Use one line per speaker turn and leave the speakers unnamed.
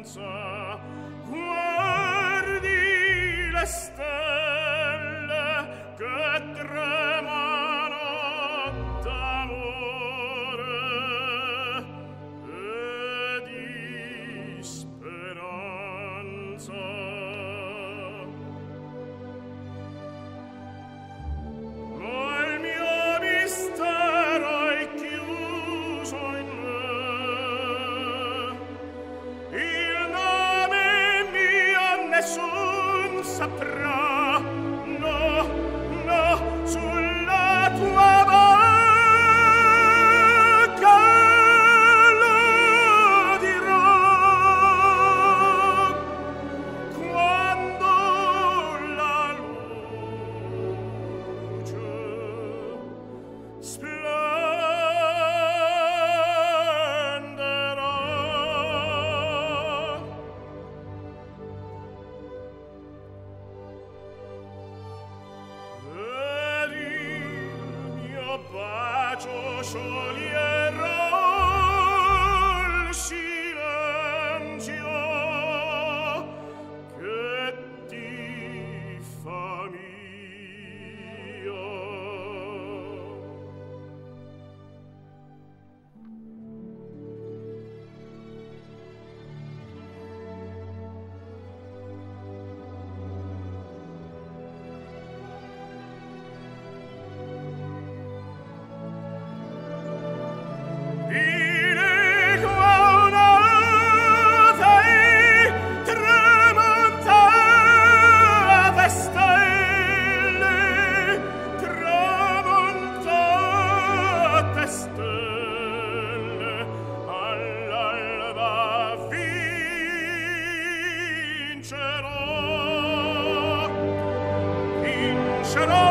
guardi le stelle che tremano d'amore e di speranza. Ma il mio mistero è chiuso in me, il nome mio nessun saprà, no, no, sulla tua bocca lo dirò, quando la luce splenderà. Ed il mio bacio scioglierà il silenzio che ti fa mio. Dico un'ate tramontate stelle, tramontate stelle, all'alba vincerò, vincerò.